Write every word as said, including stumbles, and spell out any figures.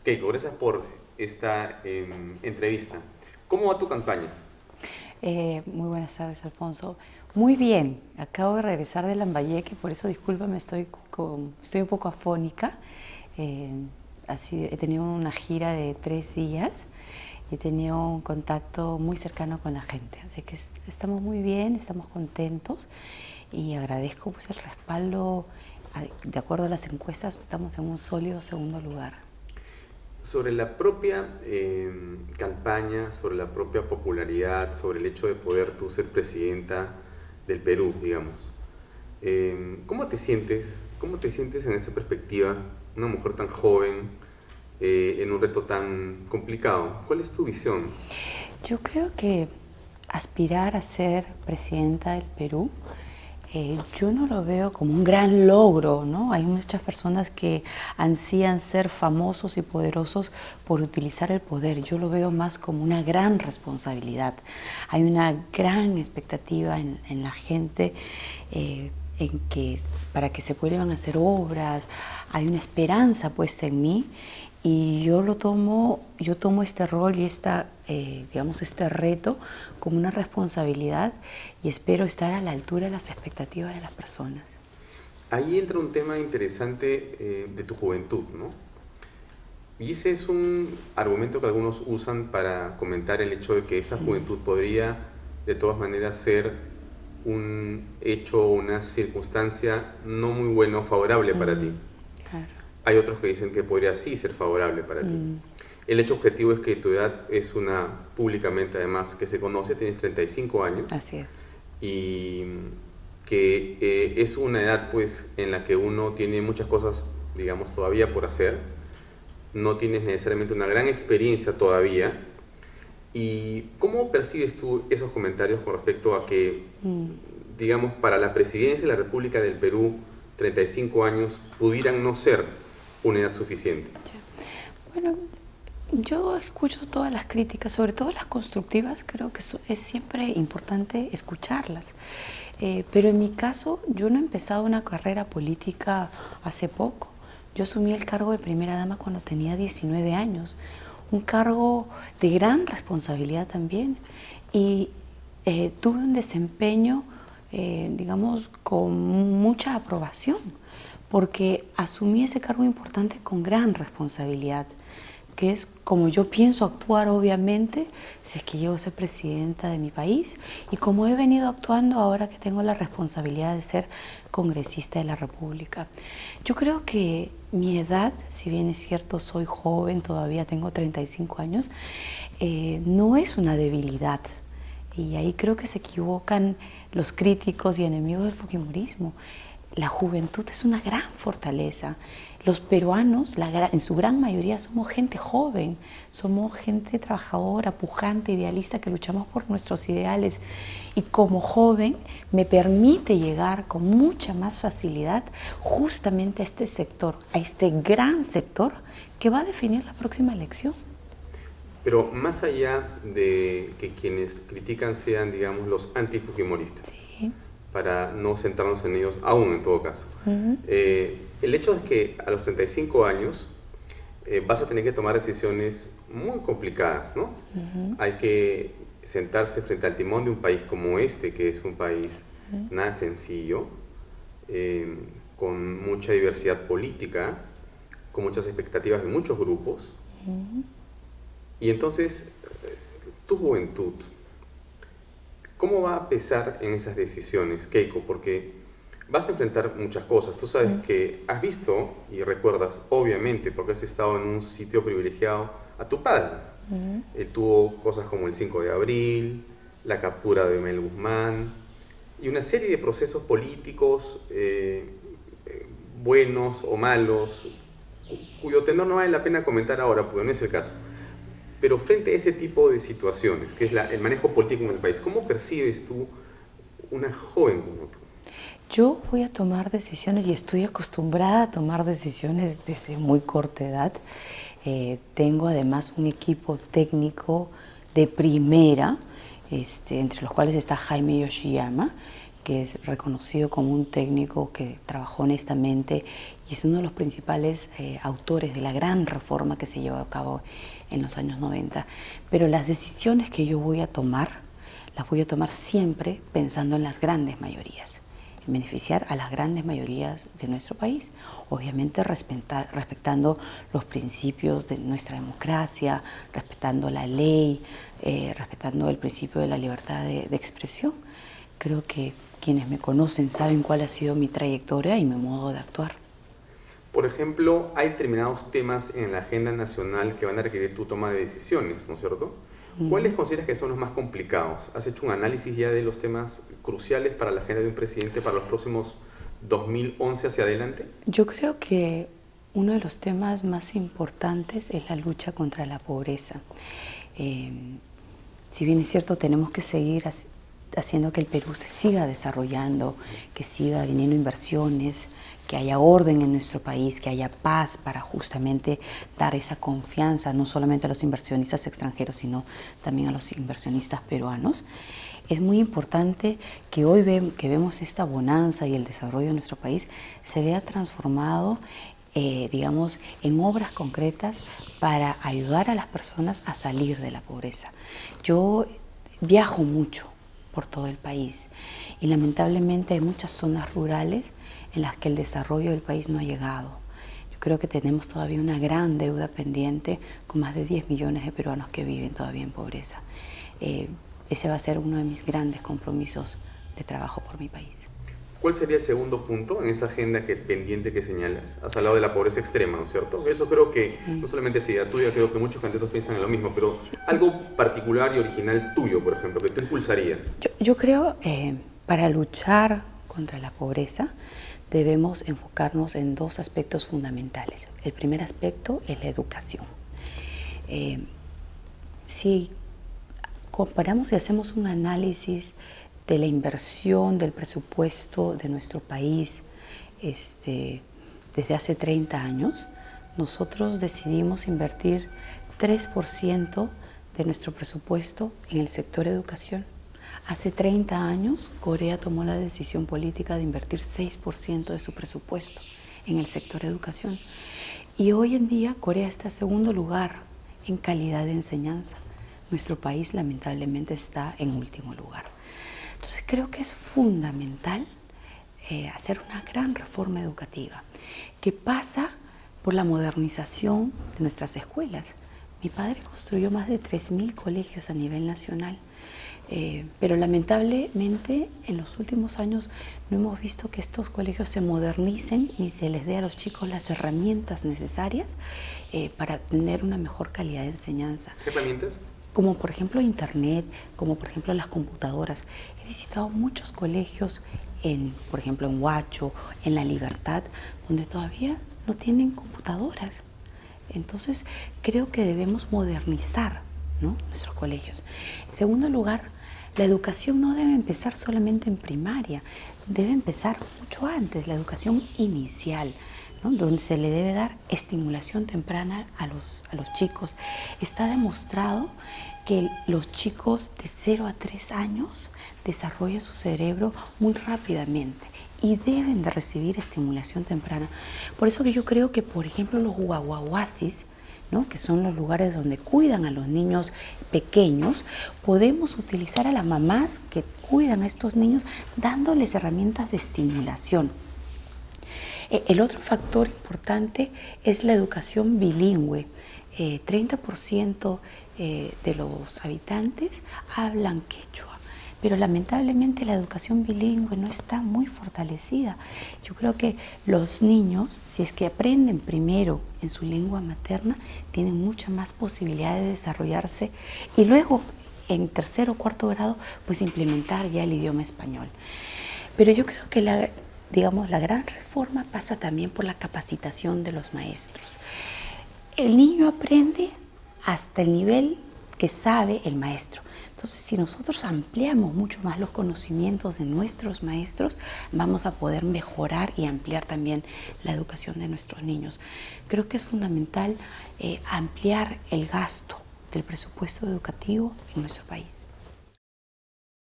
Keiko, gracias por esta eh, entrevista. ¿Cómo va tu campaña? Eh, muy buenas tardes, Alfonso. Muy bien, acabo de regresar de Lambayeque, por eso discúlpame, estoy, con, estoy un poco afónica. Eh, así, he tenido una gira de tres días y he tenido un contacto muy cercano con la gente. Así que es, estamos muy bien, estamos contentos y agradezco pues, el respaldo. De acuerdo a las encuestas, estamos en un sólido segundo lugar. Sobre la propia eh, campaña, sobre la propia popularidad, sobre el hecho de poder tú ser presidenta del Perú, digamos. Eh, ¿Cómo te sientes? ¿Cómo te sientes en esa perspectiva? Una mujer tan joven, eh, en un reto tan complicado. ¿Cuál es tu visión? Yo creo que aspirar a ser presidenta del Perú, eh, yo no lo veo como un gran logro, ¿no? Hay muchas personas que ansían ser famosos y poderosos por utilizar el poder. Yo lo veo más como una gran responsabilidad. Hay una gran expectativa en, en la gente, eh, en que para que se vuelvan a hacer obras, hay una esperanza puesta en mí. Y yo lo tomo, yo tomo este rol y esta, eh, digamos, este reto como una responsabilidad y espero estar a la altura de las expectativas de las personas. Ahí entra un tema interesante eh, de tu juventud, ¿no? Y ese es un argumento que algunos usan para comentar el hecho de que esa Sí, juventud podría de todas maneras ser un hecho o una circunstancia no muy buena o favorable para ti. mm, claro. Hay otros que dicen que podría sí ser favorable para ti. Mm, El hecho objetivo es que tu edad es una, públicamente además, que se conoce, tienes treinta y cinco años así es. y que eh, es una edad pues en la que uno tiene muchas cosas, digamos, todavía por hacer, no tienes necesariamente una gran experiencia todavía. ¿Y cómo percibes tú esos comentarios con respecto a que, Mm, digamos, para la presidencia de la República del Perú, treinta y cinco años pudieran no ser una edad suficiente? ya. Bueno, yo escucho todas las críticas, sobre todo las constructivas, creo que es siempre importante escucharlas. Eh, pero en mi caso, yo no he empezado una carrera política hace poco. Yo asumí el cargo de primera dama cuando tenía diecinueve años, un cargo de gran responsabilidad también. Y eh, tuve un desempeño, eh, digamos, con mucha aprobación, porque asumí ese cargo importante con gran responsabilidad, que es como yo pienso actuar obviamente si es que llego a ser presidenta de mi país y como he venido actuando ahora que tengo la responsabilidad de ser congresista de la República. Yo creo que mi edad, si bien es cierto soy joven, todavía tengo treinta y cinco años, eh, no es una debilidad. Y ahí creo que se equivocan los críticos y enemigos del fujimorismo. La juventud es una gran fortaleza. Los peruanos, la, en su gran mayoría, somos gente joven, somos gente trabajadora, pujante, idealista, que luchamos por nuestros ideales. Y como joven me permite llegar con mucha más facilidad justamente a este sector, a este gran sector que va a definir la próxima elección. Pero más allá de que quienes critican sean, digamos, los antifujimoristas, Sí. para no centrarnos en ellos aún en todo caso, Uh-huh. eh, el hecho es que a los treinta y cinco años eh, vas a tener que tomar decisiones muy complicadas, ¿no? Uh-huh. Hay que sentarse frente al timón de un país como este, que es un país Uh-huh. nada sencillo, eh, con mucha diversidad política, con muchas expectativas de muchos grupos. Uh-huh. Y entonces, eh, tu juventud, ¿cómo va a pesar en esas decisiones, Keiko? Porque vas a enfrentar muchas cosas. Tú sabes Uh-huh. que has visto y recuerdas, obviamente, porque has estado en un sitio privilegiado, a tu padre. Uh-huh. Él tuvo cosas como el cinco de abril, la captura de Mel Guzmán y una serie de procesos políticos eh, eh, buenos o malos, cuyo tenor no vale la pena comentar ahora, porque no es el caso. Pero frente a ese tipo de situaciones, que es la, el manejo político en el país, ¿cómo percibes tú una joven como tú? Yo voy a tomar decisiones y estoy acostumbrada a tomar decisiones desde muy corta edad. Eh, tengo además un equipo técnico de primera, este, entre los cuales está Jaime Yoshiyama, que es reconocido como un técnico que trabajó honestamente y es uno de los principales eh, autores de la gran reforma que se llevó a cabo en los años noventa. Pero las decisiones que yo voy a tomar, las voy a tomar siempre pensando en las grandes mayorías, en beneficiar a las grandes mayorías de nuestro país, obviamente respeta, respetando los principios de nuestra democracia, respetando la ley, eh, respetando el principio de la libertad de, de expresión. Creo que quienes me conocen saben cuál ha sido mi trayectoria y mi modo de actuar. Por ejemplo, hay determinados temas en la agenda nacional que van a requerir tu toma de decisiones, ¿no es cierto? ¿Cuáles consideras que son los más complicados? ¿Has hecho un análisis ya de los temas cruciales para la agenda de un presidente para los próximos dos mil once hacia adelante? Yo creo que uno de los temas más importantes es la lucha contra la pobreza. Eh, si bien es cierto, tenemos que seguir haciendo que el Perú se siga desarrollando, que siga viniendo inversiones, que haya orden en nuestro país, que haya paz para justamente dar esa confianza no solamente a los inversionistas extranjeros, sino también a los inversionistas peruanos. Es muy importante que hoy ve, que vemos esta bonanza y el desarrollo de nuestro país se vea transformado, eh, digamos, en obras concretas para ayudar a las personas a salir de la pobreza. Yo viajo mucho por todo el país y lamentablemente hay muchas zonas rurales en las que el desarrollo del país no ha llegado. Yo creo que tenemos todavía una gran deuda pendiente con más de diez millones de peruanos que viven todavía en pobreza. Eh, ese va a ser uno de mis grandes compromisos de trabajo por mi país. ¿Cuál sería el segundo punto en esa agenda que, pendiente que señalas? Has hablado de la pobreza extrema, ¿no es cierto? Eso creo que sí. No solamente es idea tuya, creo que muchos candidatos piensan en lo mismo, pero sí. Algo particular y original tuyo, por ejemplo, que tú impulsarías. Yo, yo creo, eh, para luchar contra la pobreza, debemos enfocarnos en dos aspectos fundamentales. El primer aspecto es la educación. Eh, si comparamos y hacemos un análisis de la inversión del presupuesto de nuestro país este, desde hace treinta años, nosotros decidimos invertir tres por ciento de nuestro presupuesto en el sector educación. Hace treinta años, Corea tomó la decisión política de invertir seis por ciento de su presupuesto en el sector educación. Y hoy en día, Corea está en segundo lugar en calidad de enseñanza. Nuestro país, lamentablemente, está en último lugar. Entonces, creo que es fundamental eh, hacer una gran reforma educativa que pasa por la modernización de nuestras escuelas. Mi padre construyó más de tres mil colegios a nivel nacional. Eh, pero lamentablemente en los últimos años no hemos visto que estos colegios se modernicen ni se les dé a los chicos las herramientas necesarias eh, para tener una mejor calidad de enseñanza. ¿Qué herramientas? Como por ejemplo internet, como por ejemplo las computadoras. He visitado muchos colegios, en, por ejemplo en Huacho, en La Libertad, donde todavía no tienen computadoras. Entonces creo que debemos modernizar, ¿no?, nuestros colegios. En segundo lugar, la educación no debe empezar solamente en primaria, debe empezar mucho antes, la educación inicial, ¿no?, donde se le debe dar estimulación temprana a los, a los chicos. Está demostrado que los chicos de cero a tres años desarrollan su cerebro muy rápidamente y deben de recibir estimulación temprana. Por eso que yo creo que, por ejemplo, los guaguaguasis, ¿no?, que son los lugares donde cuidan a los niños pequeños, podemos utilizar a las mamás que cuidan a estos niños dándoles herramientas de estimulación. El otro factor importante es la educación bilingüe. Eh, treinta por ciento eh, de los habitantes hablan quechua, pero lamentablemente la educación bilingüe no está muy fortalecida. Yo creo que los niños, si es que aprenden primero en su lengua materna, tienen mucha más posibilidad de desarrollarse y luego en tercer o cuarto grado pues implementar ya el idioma español. Pero yo creo que la, digamos, la gran reforma pasa también por la capacitación de los maestros. El niño aprende hasta el nivel que sabe el maestro. Entonces, si nosotros ampliamos mucho más los conocimientos de nuestros maestros, vamos a poder mejorar y ampliar también la educación de nuestros niños. Creo que es fundamental eh, ampliar el gasto del presupuesto educativo en nuestro país.